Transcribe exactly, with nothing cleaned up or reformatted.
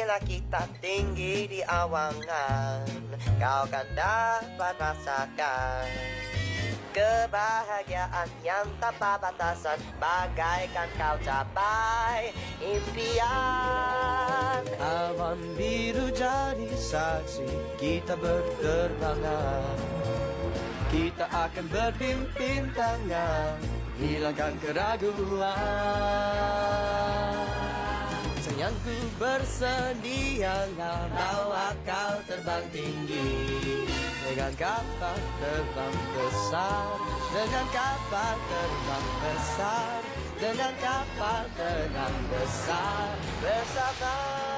Bila kita tinggi di awangan, kau kan dapat rasakan kebahagiaan yang tanpa batasan, bagaikan kau capai impian. Awan biru jadi saksi kita berterbangan, kita akan berpimpin tangan, hilangkan keraguan. Sayangku bersedialah bawa kau terbang tinggi, dengan kapal terbang besar, dengan kapal terbang besar, dengan kapal terbang besar bersama.